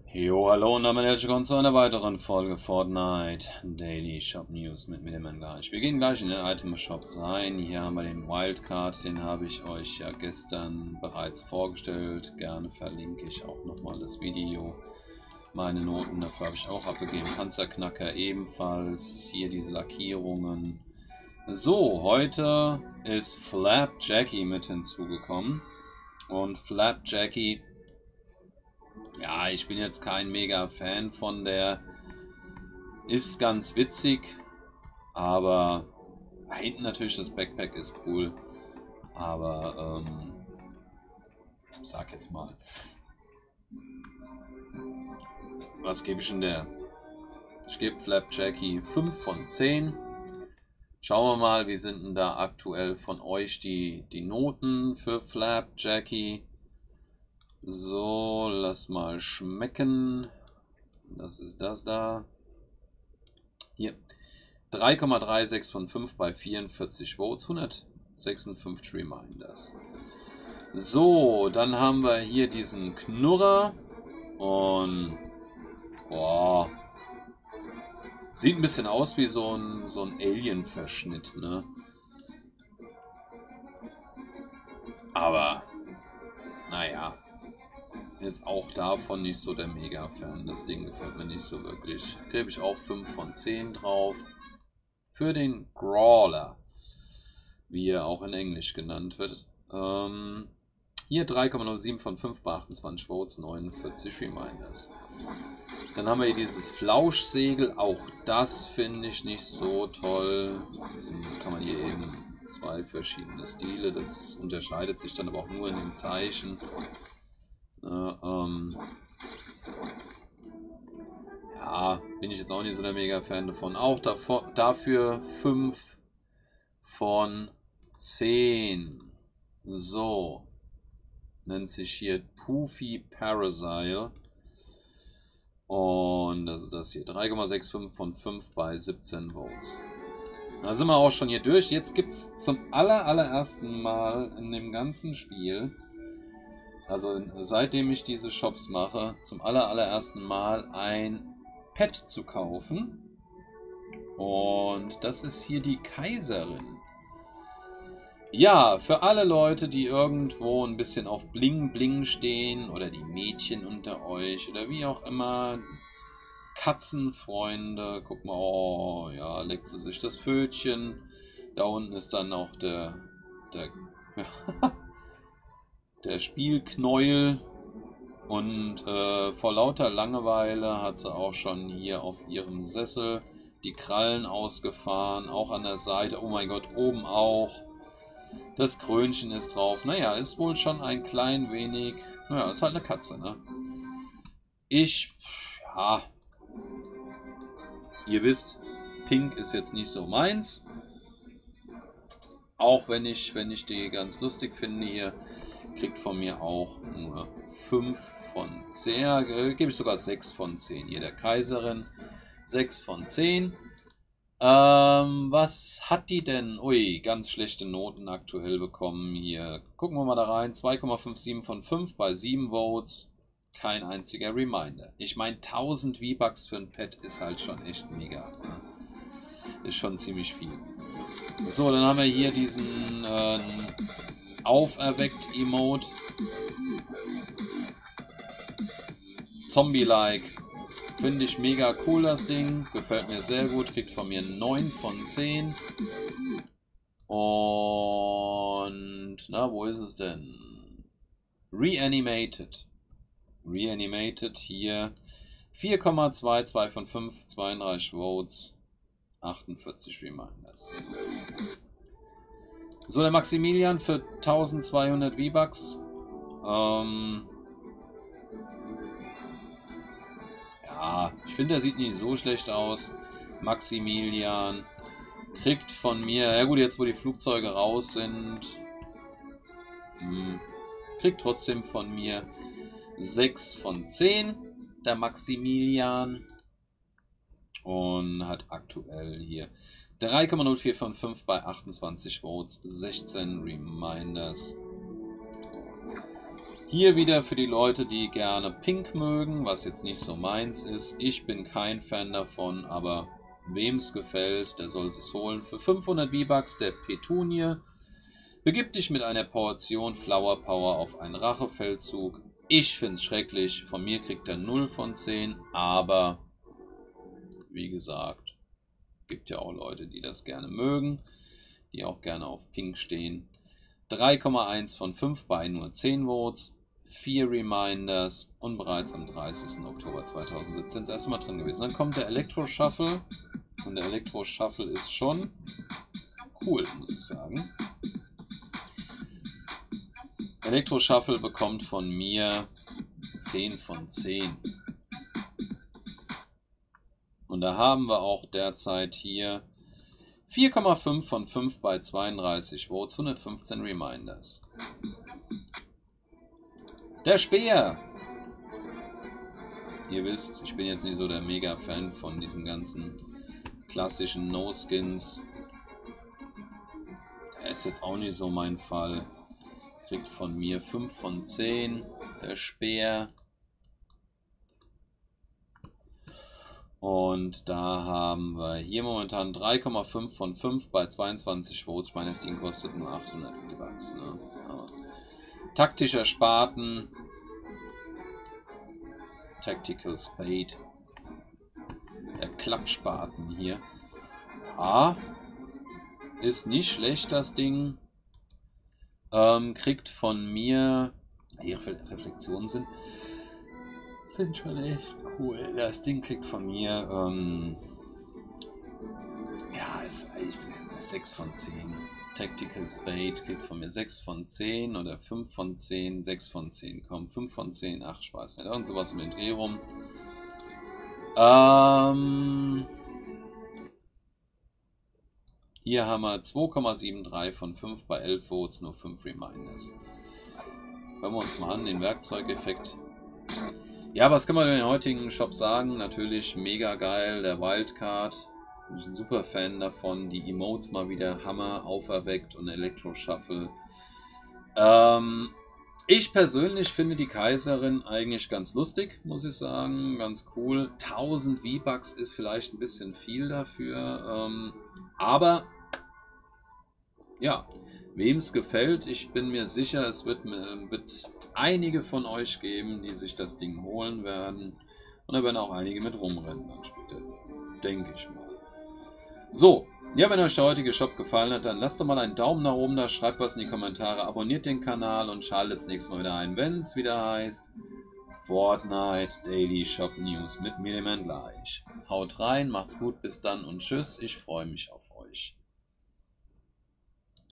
Jo, hallo und damit herzlich willkommen zu einer weiteren Folge Fortnite Daily Shop News mit dem Engage. Wir gehen gleich in den Item Shop rein. Hier haben wir den Wildcard, den habe ich euch ja gestern bereits vorgestellt. Gerne verlinke ich auch nochmal das Video. Meine Noten dafür habe ich auch abgegeben. Panzerknacker ebenfalls. Hier diese Lackierungen. So, heute ist Flapjackie mit hinzugekommen. Und Flapjackie, ja, ich bin jetzt kein mega Fan von der. Ist ganz witzig, aber hinten natürlich das Backpack ist cool. Aber, sag jetzt mal. Was gebe ich denn der? Ich gebe Flapjackie 5 von 10. Schauen wir mal, wie sind denn da aktuell von euch die Noten für Flapjackie? So, lass mal schmecken. Das ist das da. Hier. 3,36 von 5 bei 44 Votes. 156 Reminders. So, dann haben wir hier diesen Knurrer. Und boah, sieht ein bisschen aus wie so ein Alien-Verschnitt, ne? Aber, naja, jetzt auch davon nicht so der Mega-Fan. Das Ding gefällt mir nicht so wirklich. Gebe ich auch 5 von 10 drauf. Für den Crawler, wie er auch in Englisch genannt wird. Hier 3,07 von 5 bei 28 Votes, 49 Reminders. Dann haben wir hier dieses Flauschsegel. Auch das finde ich nicht so toll. Kann man hier eben zwei verschiedene Stile. Das unterscheidet sich dann aber auch nur in den Zeichen. Ja, bin ich jetzt auch nicht so der Mega-Fan davon. Auch dafür 5 von 10. So. Nennt sich hier Poofy Parasite. Und das ist das hier. 3,65 von 5 bei 17 Votes. Da sind wir auch schon hier durch. Jetzt gibt es zum allerersten Mal in dem ganzen Spiel, also seitdem ich diese Shops mache, zum allerersten Mal ein Pet zu kaufen. Und das ist hier die Kaiserin. Ja, für alle Leute, die irgendwo ein bisschen auf Bling Bling stehen oder die Mädchen unter euch oder wie auch immer, Katzenfreunde, guck mal, oh ja, leckt sie sich das Pfötchen. Da unten ist dann auch der Spielknäuel. Und vor lauter Langeweile hat sie auch schon hier auf ihrem Sessel die Krallen ausgefahren, auch an der Seite. Oh mein Gott, oben auch. Das Krönchen ist drauf. Naja, ist wohl schon ein klein wenig. Naja, ist halt eine Katze, ne? Ja. Ihr wisst, Pink ist jetzt nicht so meins. Auch wenn ich die ganz lustig finde hier. Kriegt von mir auch nur 5 von 10. Ja, gebe ich sogar 6 von 10. Hier der Kaiserin. 6 von 10. Was hat die denn? Ui, ganz schlechte Noten aktuell bekommen hier. Gucken wir mal da rein. 2,57 von 5 bei 7 Votes. Kein einziger Reminder. Ich meine, 1000 V-Bucks für ein Pet ist halt schon echt mega. Ne? Ist schon ziemlich viel. So, dann haben wir hier diesen Auferweckt-Emote. Zombie-like. Finde ich mega cool, das Ding. Gefällt mir sehr gut. Kriegt von mir 9 von 10. Und, na, wo ist es denn? Reanimated. Reanimated hier. 4,22 von 5, 32 Votes, 48 Reminders. So, der Maximilian für 1200 V-Bucks. Ja, ich finde, der sieht nicht so schlecht aus. Maximilian kriegt von mir, ja gut, jetzt wo die Flugzeuge raus sind, kriegt trotzdem von mir 6 von 10. Der Maximilian. Und hat aktuell hier 3,04 von 5 bei 28 Votes, 16 Reminders. Hier wieder für die Leute, die gerne Pink mögen, was jetzt nicht so meins ist. Ich bin kein Fan davon, aber wem es gefällt, der soll es holen. Für 500 V-Bucks der Petunie. Begib dich mit einer Portion Flower Power auf einen Rachefeldzug. Ich finde es schrecklich. Von mir kriegt er 0 von 10, aber wie gesagt, gibt ja auch Leute, die das gerne mögen, die auch gerne auf Pink stehen. 3,1 von 5 bei nur 10 Votes, 4 Reminders und bereits am 30. Oktober 2017 das erste Mal drin gewesen. Dann kommt der Elektro Shuffle und der Elektro Shuffle ist schon cool, muss ich sagen. Elektro Shuffle bekommt von mir 10 von 10. Und da haben wir auch derzeit hier 4,5 von 5 bei 32 Votes, 115 Reminders. Der Speer! Ihr wisst, ich bin jetzt nicht so der Mega-Fan von diesen ganzen klassischen No-Skins. Der ist jetzt auch nicht so mein Fall. Kriegt von mir 5 von 10. Der Speer. Und da haben wir hier momentan 3,5 von 5 bei 22 Votes. Ich meine, das Ding kostet nur 800 V-Bucks. Ne? Taktischer Spaten. Tactical Spade. Der Klappspaten hier. Ist nicht schlecht, das Ding. Kriegt von mir. Ihre Reflexionen sind schon echt cool. Das Ding kriegt von mir. Ja, ist eigentlich 6 von 10. Tactical Spade kriegt von mir 6 von 10 oder 5 von 10, 6 von 10. Komm, 5 von 10, ach Spaß nicht. Irgend sowas um den Dreh rum. Hier haben wir 2,73 von 5 bei 11 Votes, nur 5 Reminders. Hören wir uns mal an, den Werkzeugeffekt. Ja, was kann man über den heutigen Shop sagen? Natürlich mega geil, der Wildcard. Bin ich ein super Fan davon. Die Emotes mal wieder Hammer auferweckt und Elektro Shuffle. Ich persönlich finde die Kaiserin eigentlich ganz lustig, muss ich sagen. Ganz cool. 1000 V-Bucks ist vielleicht ein bisschen viel dafür. Aber ja, wem es gefällt, ich bin mir sicher, es wird einige von euch geben, die sich das Ding holen werden. Und da werden auch einige mit rumrennen dann später. Denke ich mal. So, ja, wenn euch der heutige Shop gefallen hat, dann lasst doch mal einen Daumen nach oben da, schreibt was in die Kommentare, abonniert den Kanal und schaltet das nächste Mal wieder ein, wenn es wieder heißt Fortnite Daily Shop News mit mir, dem gleich. Haut rein, macht's gut, bis dann und tschüss, ich freue mich auf euch.